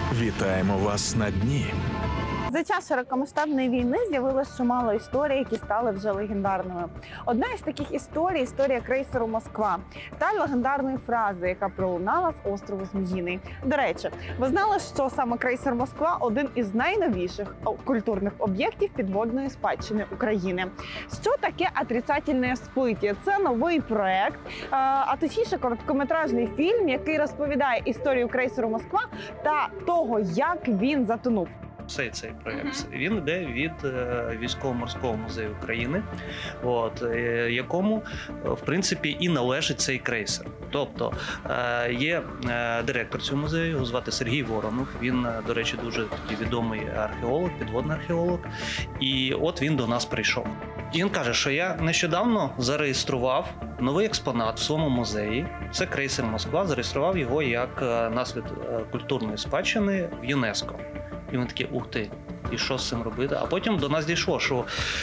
Вітаємо вас на дні. За час широкомасштабної війни з'явилось чимало історій, які стали вже легендарними. Одна із таких історій – історія крейсеру «Москва» та легендарної фрази, яка пролунала з острову Зміїний. До речі, ви знали, що саме крейсер «Москва» – один із найновіших культурних об'єктів підводної спадщини України. Що таке «Отрицательне всплиття»? Це новий проект, а точніше короткометражний фільм, який розповідає історію крейсеру «Москва» та того, як він затонув. Цей проєкт, він йде від Військово-морського музею України, якому, в принципі, і належить цей крейсер. Тобто є директор цього музею, його звати Сергій Воронов, він, до речі, дуже відомий археолог, підводний археолог, і от він до нас прийшов. І він каже, що я нещодавно зареєстрував новий експонат в своєму музеї, це крейсер «Москва», зареєстрував його як наслідок культурної спадщини в ЮНЕСКО. І ми такі, ух ти, і що з цим робити? А потім до нас дійшло, що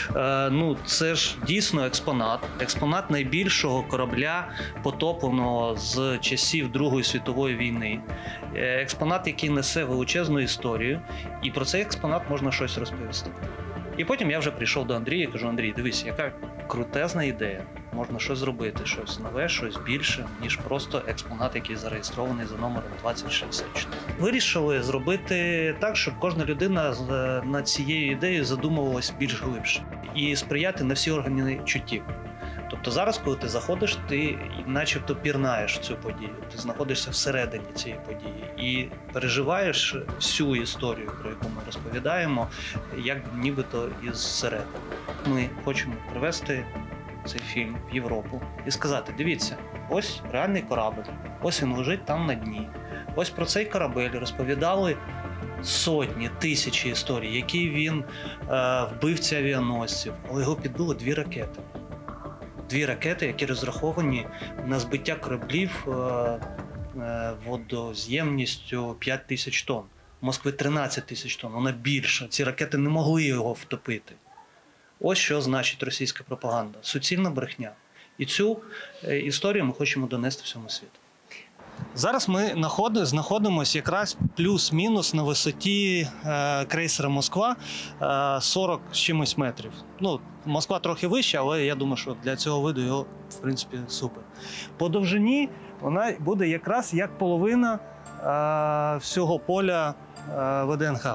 це ж дійсно експонат найбільшого корабля, потопленого з часів Другої світової війни. Експонат, який несе величезну історію, і про цей експонат можна щось розповісти. І потім я вже прийшов до Андрія і кажу: Андрій, дивись, яка крутезна ідея. Можна щось зробити, щось нове, щось більше, ніж просто експонат, який зареєстрований за номером 2064. Вирішили зробити так, щоб кожна людина над цією ідеєю задумувалась більш глибше. І сприяти на всі органи чуттів. Тобто зараз, коли ти заходиш, ти начебто пірнаєш в цю подію, ти знаходишся всередині цієї події і переживаєш всю історію, про яку ми розповідаємо, як нібито ізсередини. Ми хочемо привести цей фільм в Європу і сказати: дивіться, ось реальний корабль, ось він лежить там на дні. Ось про цей корабель розповідали сотні, тисячі історій, які він вбивця авіаносців, але його підбили дві ракети. Дві ракети, які розраховані на збиття кораблів водоз'ємністю 5 тисяч тонн. В Москві 13 тисяч тонн, вона більша. Ці ракети не могли його втопити. Ось що значить російська пропаганда. Суцільна брехня. І цю історію ми хочемо донести всьому світу. Зараз ми знаходимося якраз плюс-мінус на висоті крейсера «Москва» 40 з чимось метрів. Ну, Москва трохи вища, але я думаю, що для цього виду його, в принципі, супер. По довжині вона буде якраз як половина всього поля ВДНХ.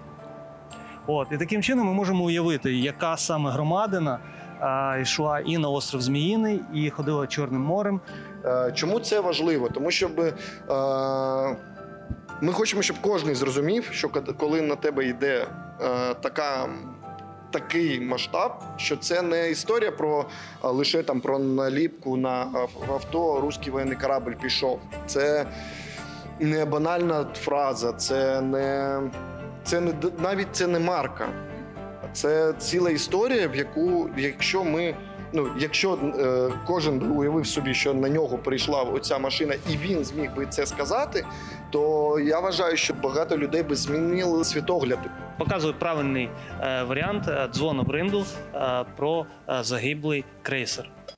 І таким чином ми можемо уявити, яка саме громадина йшла і на острів Зміїний, і ходила Чорним морем. Чому це важливо? Тому що ми хочемо, щоб кожен зрозумів, що коли на тебе йде такий масштаб, що це не історія лише про наліпку на авто «Руський воєнний корабль пішов». Це не банальна фраза, навіть це не марка. Це ціла історія, в яку, якщо кожен уявив собі, що на нього прийшла оця машина і він зміг би це сказати, то я вважаю, що багато людей би змінили світогляд. Показую правильний варіант дзвону в ринду про загиблий крейсер.